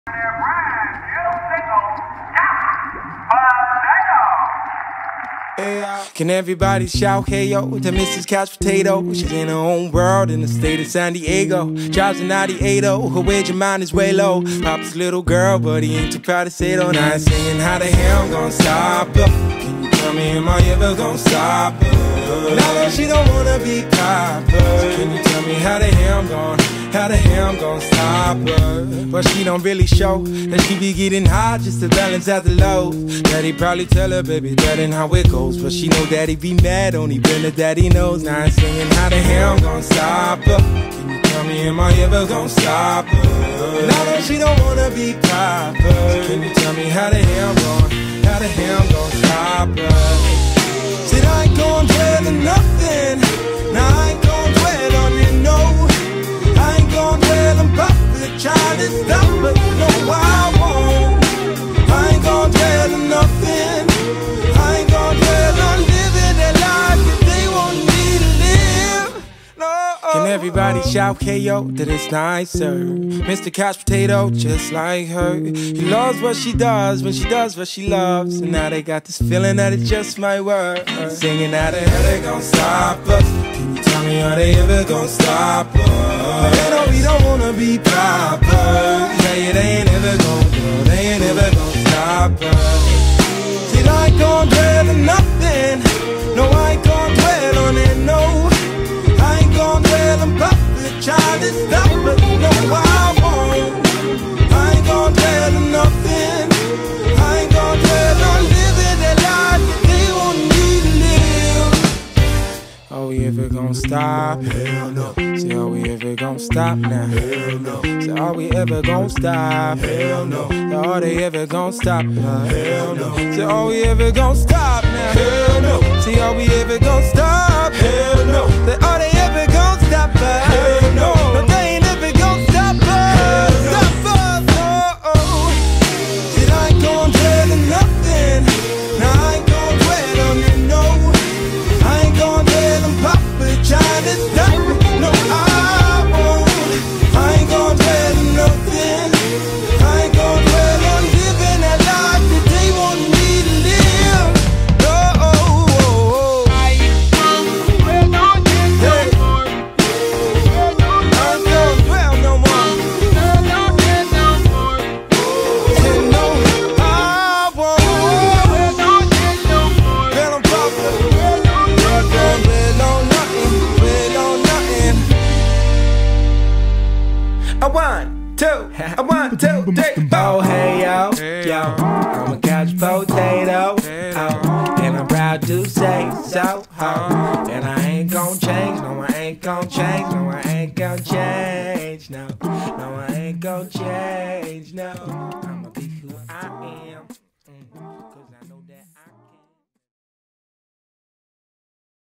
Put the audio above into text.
Can everybody shout hey yo to Mrs. Couch Potato? She's in her own world in the state of San Diego. Drives a 98, her wage of mine is way low. Papa's little girl, but he ain't too proud to say it on. Now singing how the hell I'm gonna stop her. Can you tell me, am I ever gonna stop her? Now that she don't wanna be Papa, can you tell me how the hell I'm gonna stop her? But she don't really show that she be getting high just to balance out the low. Daddy probably tell her, baby, that ain't how it goes. But she know daddy be mad, only been that daddy knows. Now I'm singing how the hell I'm gonna stop her. Can you tell me, am I ever gonna stop her? Now that she don't wanna be Papa, can you tell me how the hell I'm gonna stop her? Said I ain't gon' dwell on nothing. Now I ain't gon' dwell on it, no. I ain't gon' dwell on Papa trying to stop, but no, I won't. I ain't gon' dwell on nothing. I ain't gon' dwell on living that life that they want me to live. No. Can everybody shout hey yo that it's nicer? Mr. Couch Potato, just like her. He loves what she does when she does what she loves. And now they got this feeling that it just might work. Singing how the hell they gon' stop us? Can you tell me, are they ever gon' stop us? They know we don't wanna be Papa. Yeah, they ain't ever gon' go. They ain't ever gon' stop us. See, I ain't gon' dwell on nothing. No, I ain't gon' dwell on it, no. I ain't gon' dwell on Papa trying to stop, but no, I won't. I ain't gon' dwell on nothing. I ain't gon' dwell on living that life that they want me to live. Are we ever gon' stop? Hell no. Say, are we ever gon' stop now? Hell no. Say, are we ever gon' stop? Hell no. Say, are they ever gon' stop? Hell no. Say, are we ever gon' stop now? Hell no. Say, are we ever gon' stop? Hell no. Say, are they ever gon' stop? Hell no. No, they ain't ever gon' stop us. Stop us, oh, oh. Said I ain't gon' dwell on nothing. Now I ain't gon' dwell on it, no. I ain't gon' dwell on Papa trying to stop me. No, I won't. I ain't gon' dwell on nothing. I ain't gon' dwell on living that life that they want me to live. No, oh, oh, oh. I ain't gon' dwell no more. I ain't gon' dwell no more. Say no, I won't. Dwell on Papa. Dwell on nothing. Dwell on nothing. I want two, three. Oh, hey, yo, yo. I'm a couch potato. Oh, and I'm proud to say so. Oh, and I ain't gon' change. No, I ain't gon' change. No, I ain't gon' change. No, no, I ain't gon' change. No.